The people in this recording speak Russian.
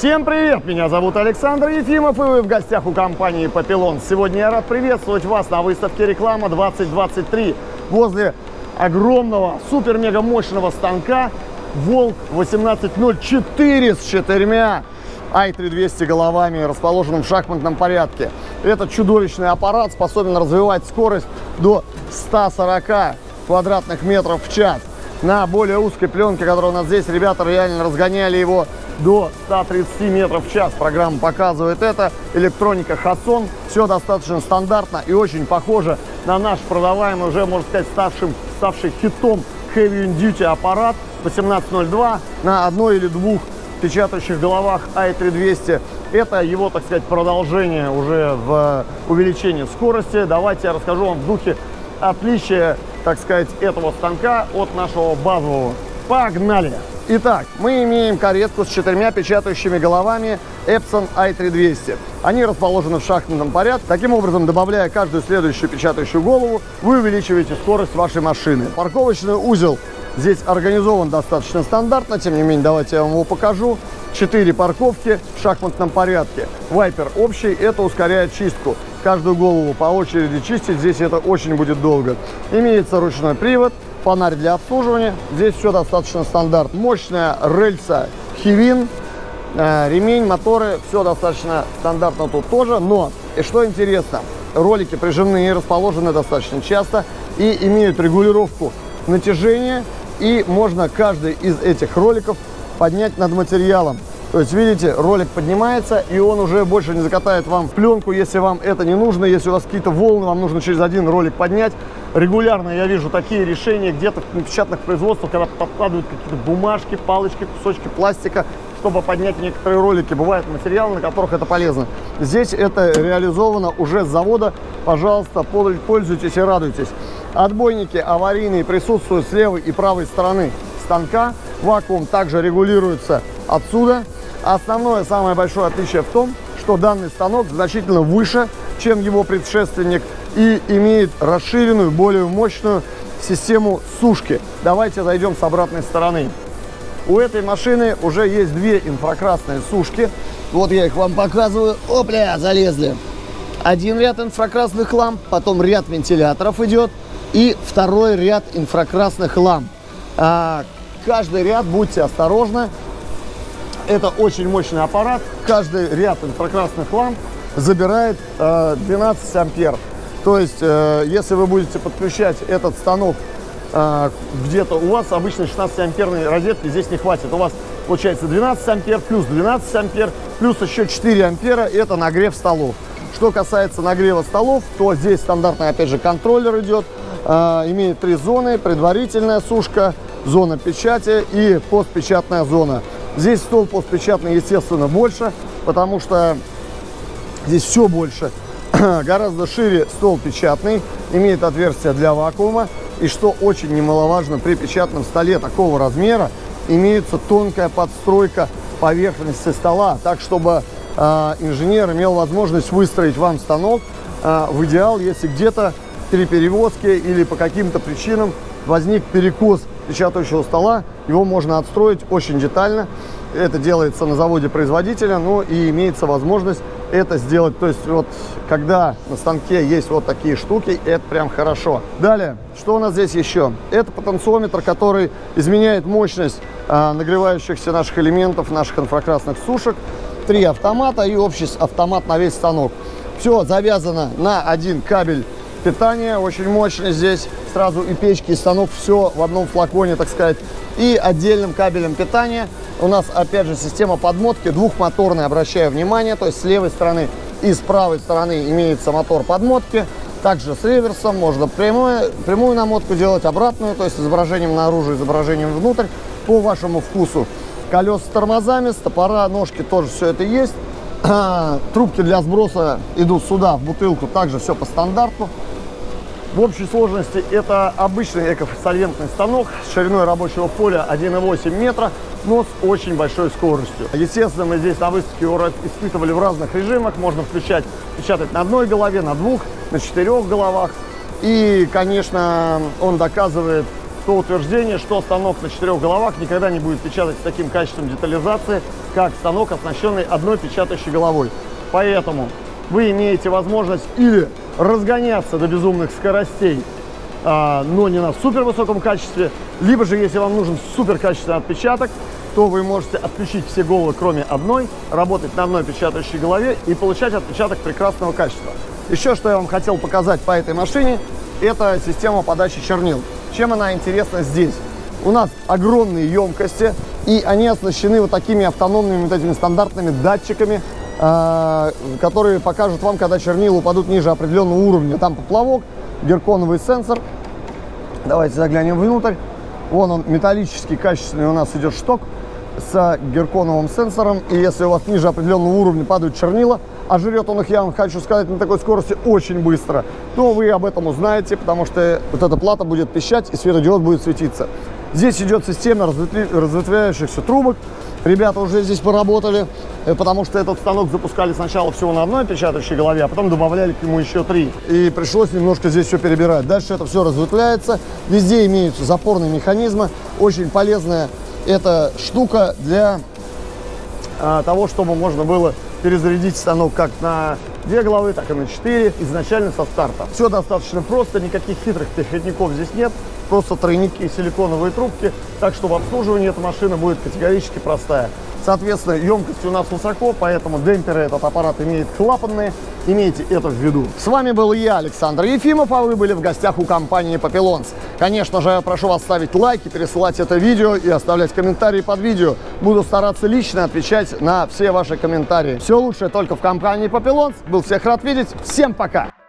Всем привет! Меня зовут Александр Ефимов, и вы в гостях у компании Papillon. Сегодня я рад приветствовать вас на выставке «Реклама 2023» возле огромного, супер-мега мощного станка Волк 1804 с 4 i3200 головами, расположенным в шахматном порядке. Этот чудовищный аппарат способен развивать скорость до 140 квадратных метров в час. На более узкой пленке, которая у нас здесь, ребята реально разгоняли его до 130 метров в час. Программа показывает это. Электроника Hason. Все достаточно стандартно и очень похоже на наш продаваемый, уже, можно сказать, ставший хитом Heavy Duty аппарат 1802 на одной или двух печатающих головах i3200. Это его, так сказать, продолжение уже в увеличении скорости. Давайте я расскажу вам в духе отличия, так сказать, этого станка от нашего базового. Погнали! Итак, мы имеем каретку с 4 печатающими головами Epson i3200. Они расположены в шахматном порядке. Таким образом, добавляя каждую следующую печатающую голову, вы увеличиваете скорость вашей машины. Парковочный узел здесь организован достаточно стандартно. Тем не менее, давайте я вам его покажу. 4 парковки в шахматном порядке. Вайпер общий, это ускоряет чистку. Каждую голову по очереди чистить, здесь это очень будет долго. Имеется ручной привод, фонарь для обслуживания. Здесь все достаточно стандартно. Мощная рельса Хивин, ремень, моторы, все достаточно стандартно тут тоже. Но, и что интересно, ролики прижимные расположены достаточно часто и имеют регулировку натяжения. И можно каждый из этих роликов поднять над материалом. То есть, видите, ролик поднимается, и он уже больше не закатает вам пленку, если вам это не нужно. Если у вас какие-то волны, вам нужно через один ролик поднять. Регулярно я вижу такие решения где-то на печатных производствах, когда подкладывают какие-то бумажки, палочки, кусочки пластика, чтобы поднять некоторые ролики. Бывают материалы, на которых это полезно. Здесь это реализовано уже с завода. Пожалуйста, пользуйтесь и радуйтесь. Отбойники аварийные присутствуют с левой и правой стороны станка. Вакуум также регулируется отсюда. Основное, самое большое отличие в том, что данный станок значительно выше, чем его предшественник, и имеет расширенную, более мощную систему сушки. Давайте зайдем с обратной стороны. У этой машины уже есть 2 инфракрасные сушки. Вот я их вам показываю. Опля, залезли. Один ряд инфракрасных ламп, потом ряд вентиляторов идет, и второй ряд инфракрасных ламп. Каждый ряд, будьте осторожны, это очень мощный аппарат. Каждый ряд инфракрасных ламп забирает 12 ампер. То есть, если вы будете подключать этот станок где-то, у вас обычно 16-амперные розетки здесь не хватит. У вас получается 12 ампер плюс 12 ампер, плюс еще 4 ампера, это нагрев столов. Что касается нагрева столов, то здесь стандартный, опять же, контроллер идет. Имеет 3 зоны: предварительная сушка, зона печати и постпечатная зона. Здесь стол постпечатный, естественно, больше, потому что здесь все больше. Гораздо шире стол печатный, имеет отверстие для вакуума. И что очень немаловажно, при печатном столе такого размера имеется тонкая подстройка поверхности стола, так чтобы инженер имел возможность выстроить вам станок в идеал, если где-то при перевозке или по каким-то причинам возник перекос печатающего стола, его можно отстроить очень детально. Это делается на заводе производителя, но и имеется возможность это сделать. То есть вот когда на станке есть вот такие штуки, это прям хорошо. Далее, что у нас здесь еще? Это потенциометр, который изменяет мощность нагревающихся наших элементов, наших инфракрасных сушек. 3 автомата и общий автомат на весь станок. Все завязано на один кабель питания, очень мощно здесь. Сразу и печки, и станок, все в одном флаконе, так сказать. И отдельным кабелем питания у нас, опять же, система подмотки двухмоторная, обращаю внимание. То есть с левой стороны и с правой стороны имеется мотор подмотки. Также с реверсом можно прямую намотку делать, обратную, то есть изображением наружу, изображением внутрь, по вашему вкусу. Колеса с тормозами, стопора, ножки, тоже все это есть. Трубки для сброса идут сюда, в бутылку, также все по стандарту. В общей сложности это обычный экосольвентный станок с шириной рабочего поля 1,8 метра, но с очень большой скоростью. Естественно, мы здесь на выставке его испытывали в разных режимах. Можно печатать на одной голове, на 2, на 4 головах. И, конечно, он доказывает то утверждение, что станок на 4 головах никогда не будет печатать с таким качеством детализации, как станок, оснащенный одной печатающей головой. Поэтому вы имеете возможность или разгоняться до безумных скоростей, но не на супер высоком качестве, либо же, если вам нужен супер качественный отпечаток, то вы можете отключить все головы, кроме одной, работать на одной печатающей голове и получать отпечаток прекрасного качества. Еще что я вам хотел показать по этой машине, это система подачи чернил. Чем она интересна здесь? У нас огромные емкости, и они оснащены вот такими автономными, вот этими стандартными датчиками, которые покажут вам, когда чернила упадут ниже определенного уровня. Там поплавок, герконовый сенсор. Давайте заглянем внутрь. Вон он, металлический, качественный у нас идет шток с герконовым сенсором. И если у вас ниже определенного уровня падают чернила, а жрет он их, я вам хочу сказать, на такой скорости очень быстро, то вы об этом узнаете, потому что вот эта плата будет пищать и светодиод будет светиться. Здесь идет система разветвляющихся трубок. Ребята уже здесь поработали, потому что этот станок запускали сначала всего на одной печатающей голове, а потом добавляли к нему еще 3. И пришлось немножко здесь все перебирать. Дальше это все разветвляется. Везде имеются запорные механизмы. Очень полезная эта штука для того, чтобы можно было перезарядить станок как на 2 головы, так и на 4, изначально со старта. Все достаточно просто, никаких хитрых переходников здесь нет, просто тройники и силиконовые трубки, так что в обслуживании эта машина будет категорически простая. Соответственно, емкость у нас высоко, поэтому демпферы этот аппарат имеет клапанные, имейте это в виду. С вами был я, Александр Ефимов, а вы были в гостях у компании Papillons. Конечно же, я прошу вас ставить лайки, пересылать это видео и оставлять комментарии под видео. Буду стараться лично отвечать на все ваши комментарии. Все лучшее только в компании Papillons. Был всех рад видеть. Всем пока!